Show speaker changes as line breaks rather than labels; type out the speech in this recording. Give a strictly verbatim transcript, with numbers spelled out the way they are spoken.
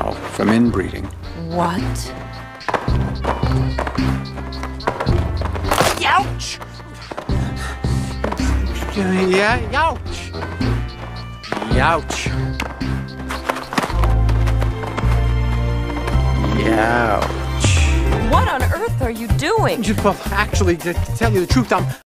now from inbreeding.
What?
Yowch! Yeah, Yowch! Yowch! Yowch!
What on earth are you doing?
Well, actually, to tell you the truth, I'm